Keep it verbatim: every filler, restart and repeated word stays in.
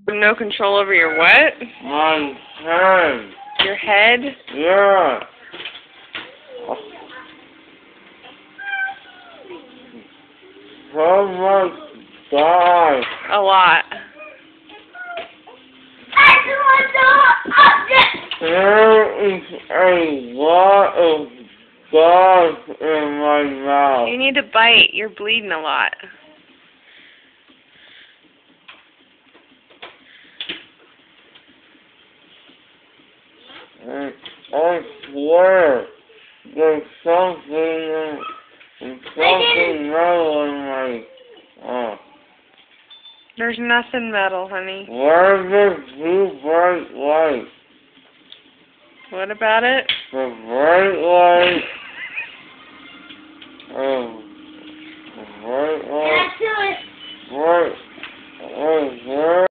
No control over your what? My head. Your head? Yeah. So much dog. A lot. There is a lot of dog in my mouth. You need to bite. You're bleeding a lot. And I swear, there's something, there's something metal in my, oh. There's nothing metal, honey. Where's the blue bright light? What about it? The bright light, oh, the bright light, bright, oh, where?